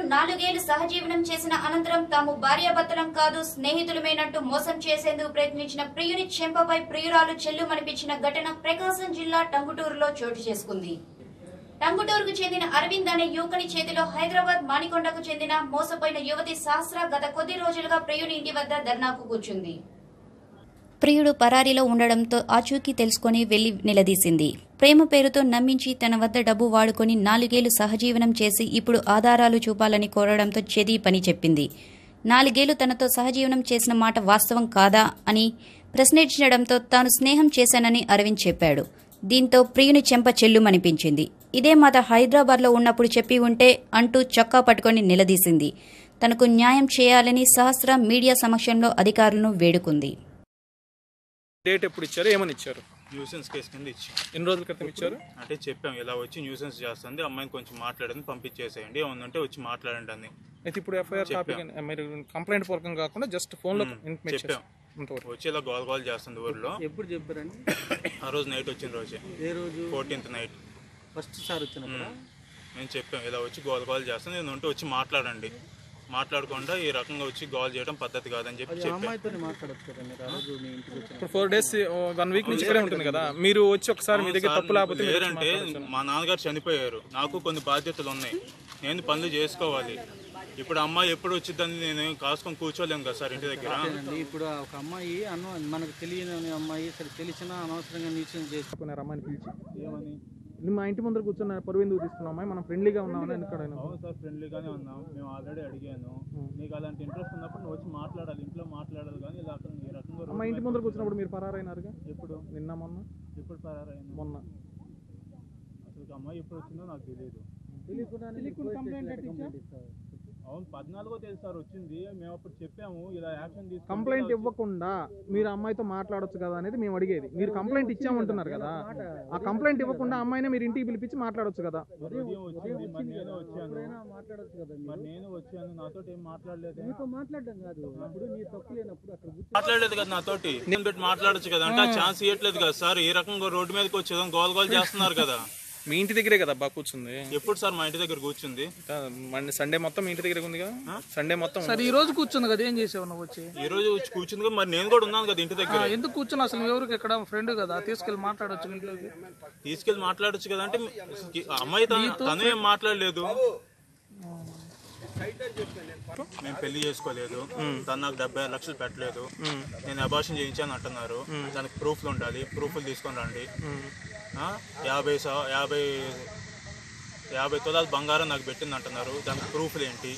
4 ఏళ్లు సహజీవనం చేసిన అనంతరం తాము భార్యాభర్తలం కాదు స్నేహితులమేనంటూ మోసం చేసేందుకు ప్రయత్నించిన ప్రియుని చెంపపై ప్రియురాలు చెల్లుమనిపించిన ఘటన ప్రకాశం జిల్లా టంగుటూరులో చోటు చేసుకుంది. టంగుటూరుకు చెందిన అరవింద్ అనే యువకుని చేతిలో హైదరాబాద్ మాణికొండకు చెందిన మోసపోయిన యువతి సహస్ర గత కొద్ది రోజులుగా ప్రియుని ఇంటి వద్ద ధర్నాకు కూర్చుంది. ప్రియుడు పరారీలో ఉండడంతో ఆచూకీ తెలుసుకుని వెళ్లి నిలదీసింది. ప్రేమ పేరుతో నమ్మించి తన వద్ద డబ్బు వాడుకొని 4 ఏళ్లు సహజీవనం చేసి ఇప్పుడు ఆధారాలు చూపాలని కోరడంతో చెది పని చెప్పింది. 4 ఏళ్లు తనతో సహజీవనం చేసిన మాట వాస్తవం కాదా అని ప్రశ్నించడంతో తాను స్నేహం చేశానని అరవింద్ చెప్పాడు. దీంతో ప్రియుని చెంప చెల్లుమనిపించింది. ఇదే మాట హైదరాబాద్లో ఉన్నప్పుడు చెప్పి ఉంటే అంటూ చొక్కా పట్టుకొని నిలదీసింది. తనకు న్యాయం చేయాలని సహస్ర మీడియా సమక్షంలో అధికారులను వేడుకుంది. డేట్ ఎప్పుడు ఇచ్చారు, ఏమని ఇచ్చారు? న్యూసెన్స్ కేసు కింద ఇచ్చి ఎన్ని రోజుల క్రితం ఇచ్చారు అంటే చెప్పాం, ఇలా వచ్చి న్యూసెన్స్ చేస్తుంది, అమ్మాయిని కొంచెం మాట్లాడని పంపించేసేయండి, ఏముందంటే వచ్చి మాట్లాడండి అని. అయితే ఇప్పుడు ఎఫ్ఐఆర్ కాపీ మీరు కంప్లైంట్ పూర్వకం కాకుండా జస్ట్ ఫోన్లో చెప్పాం. వచ్చి ఇలా గోల్ చేస్తుంది ఊర్లో. ఎప్పుడు చెప్పారండి? ఆ రోజు నైట్ వచ్చిన రోజే. ఏ రోజు? 14th నైట్ ఫస్ట్ సార్ వచ్చినప్పుడు మేము చెప్పాం, ఇలా వచ్చి గోల్ చేస్తుంది, నేను ఉంటే వచ్చి మాట్లాడండి, మాట్లాడకుండా ఈ రకంగా వచ్చి గోల్ చేయడం పద్ధతి కాదని చెప్పి చెప్పాం. ఇప్పుడు 4 days 1 week నుంచి ఇక్కడే ఉంటుంది కదా, మీరు వచ్చి ఒకసారి మీ దగ్గర తప్పు లేకపోతే లేరంటే మా నాన్నగారు చనిపోయారు, నాకు కొన్ని బాధ్యతలు ఉన్నాయి, నేను పనులు చేసుకోవాలి. ఇప్పుడు అమ్మాయి ఎప్పుడు వచ్చిందని నేను కాసుకొని కూర్చోలేము కదా సార్ ఇంటి దగ్గర. ఇప్పుడు ఒక అమ్మాయి మనకు తెలియని అమ్మాయి సరే తెలిసినా అనవసరంగా న్యూసెన్స్ చేసుకున్నారు. అమ్మాయిని పిలిచి ఏమని మా ఇంటి ముందర కూర్చున్న పరువు ఎందుకు తీసుకున్నాం, అమ్మాయి మనం ఫ్రెండ్లీగా ఉన్నామని ఎందుకడైనా? అవును సార్, ఫ్రెండ్లీగానే ఉన్నాం, మేము ఆల్రెడీ అడిగాను, నీకు అలాంటి ఇంట్రెస్ట్ ఉన్నప్పుడు నువ్వు వచ్చి మాట్లాడాలి, ఇంట్లో మాట్లాడాలి, కానీ ఇలా ఈ రకంగా మా ఇంటి ముందర కూర్చున్నప్పుడు మీరు పరారైనారుగా. ఎప్పుడు? నిన్న మొన్న. ఎప్పుడు పరారైనా? మొన్న. అసలు అమ్మాయి ఎప్పుడు వచ్చిందో నాకు తెలియదు. అవును 14వ తేదీ సార్ వచ్చింది, మేము అప్పుడు చెప్పాము ఇలా యాక్షన్ తీసుకు. కంప్లైంట్ ఇవ్వకుండా మీరు అమ్మాయితో మాట్లాడొచ్చు కదా అనేది మేము అడిగేది. మీరు కంప్లైంట్ ఇచ్చామంటున్నారు కదా, ఆ కంప్లైంట్ ఇవ్వకుండా అమ్మాయిని మీరు ఇంటికి పిలిపించి మాట్లాడొచ్చు కదా. నేను వచ్చాను, నాతో ఏం మాట్లాడలేదు. మాట్లాడలేదు కదా నాతోటి, నేను పెట్టి మాట్లాడచ్చు కదా అంటే ఆ ఛాన్స్ ఇవ్వట్లేదు కదా సార్. ఈ రకంగా రోడ్డు మీదకి వచ్చేదాం గోల్ చేస్తున్నారు కదా. మీ ఇంటి దగ్గరే కదా బాగా కూర్చుంది. ఎప్పుడు సార్ మా ఇంటి దగ్గర కూర్చుంది? సండే మొత్తం మీ ఇంటి దగ్గర ఉంది కదా. సండే మొత్తం సరే ఈ రోజు కూర్చుంది కదా, ఏం చేసావు నువ్వు వచ్చి? ఈ రోజు వచ్చి కూర్చుంది కదా, మరి నేను కూడా ఉన్నాను కదా ఇంటి దగ్గర. ఎందుకు కూర్చున్నా? అసలు ఎవరికి ఎక్కడ ఫ్రెండ్ కదా, తీసుకెళ్ళి మాట్లాడొచ్చు ఇంట్లోకి. తీసుకెళ్ళి మాట్లాడొచ్చు కదా అంటే అమ్మాయి తను ఏం మాట్లాడలేదు, మేము పెళ్లి చేసుకోలేదు, తను నాకు 76 లక్షలు పెట్టలేదు, నేను అబార్షన్ చేయించాను అంటున్నారు. దానికి ప్రూఫ్లు ఉండాలి, ప్రూఫ్లు తీసుకొని రండి. 50 తులాలు బంగారం నాకు పెట్టింది అంటున్నారు, దానికి ప్రూఫ్లు ఏంటి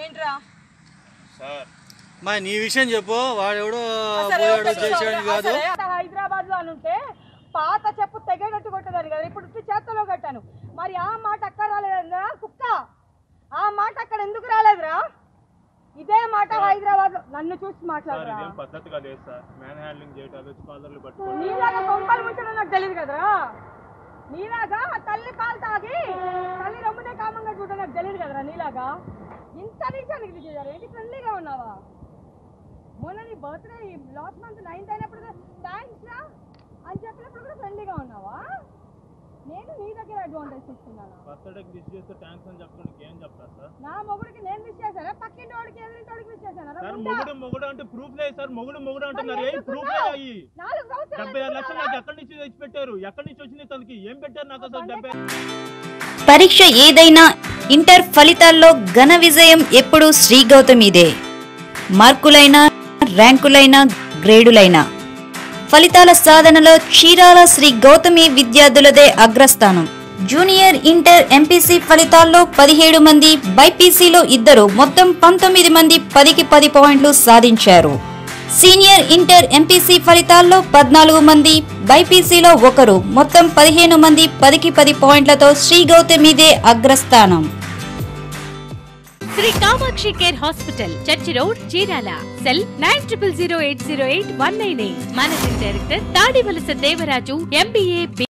సార్? మా నీ విషయం చెప్పు, వాడెవడో చేసాడు కాదు. హైదరాబాద్ లో అనుంటే పాత చెప్పు తెగేటట్టు కొట్టేదాన్ని కదా, ఇప్పుడు చేతలో కట్టాను. మరి ఆ మాట అక్కడ రాలేదురా కుక్క, ఆ మాట అక్కడ ఎందుకు రాలేదురా? ఇదే మాట హైదరాబాద్ లో నన్ను చూసి మాట్లాడరా? పద్ధతిగా లేదు సార్, మ్యాన్ హ్యాండ్లింగ్ చేయటాలు, కాలర్లు పట్టుకోవడం. నీలాగా కొంపలు ముంచడం నాకు తెలియదు కదరా. నీలాగా తల్లి పాలు తాగి తల్లి రమ్మునే కామంగా చూడడం నాకు తెలియదు కదరా. నీలాగా ఇంత నీచానికి చేశారు ఏంటి? ఫ్రెండ్లీగా ఉన్నావా? మొన్న నీ బర్త్డే లాస్ట్ మంత్ 9th అయినప్పుడు థ్యాంక్స్ రా అని చెప్పినప్పుడు కూడా ఫ్రెండ్లీగా ఉన్నావా? నేను నీ దగ్గర అడ్వాంటేజ్ తీసుకున్నాను. బర్త్డేకి విష్ చేస్తే థాంక్స్ అని చెప్పడానికి ఏం చెప్తారు సార్? నా మొగుడికి నేను విష్ చేశానా? పక్కింటి వాడికి ఎదురింటి విష్ చేశానా? సార్ మొగుడు అంటే ప్రూఫ్ లేదు సార్, మొగుడు అంటున్నారు. ఏం ప్రూఫ్ అయ్యి 76 లక్షలు నాకు ఎక్కడి నుంచి తెచ్చి పెట్టారు? ఎక్కడి నుంచి వచ్చింది తనకి? ఏం పెట్టారు నాకు అసలు? 70 పరీక్ష ఏదైనా ఇంటర్ ఫలితాల్లో ఘన విజయం ఎప్పుడూ శ్రీ గౌతమిదే. మార్కులైనా ర్యాంకులైనా గ్రేడులైనా ఫలితాల సాధనలో చీరాల శ్రీ గౌతమి విద్యార్థులదే అగ్రస్థానం. జూనియర్ ఇంటర్ ఎంపీసీ ఫలితాల్లో 17 మంది, బైపీసీలో 2, మొత్తం 19 మంది 10కి 10 పాయింట్లు సాధించారు. సీనియర్ ఇంటర్ ఎంపీసీ ఫలితాల్లో 14 మంది, బైపీసీలో 1, మొత్తం 15 మంది 10కి 10 పాయింట్లతో శ్రీ గౌతమిదే అగ్రస్థానం. Sri Kamakshi care hospital, church road, Chirala. Cell 9008088198. Managing director Tadivalasa Devaraju, MBA.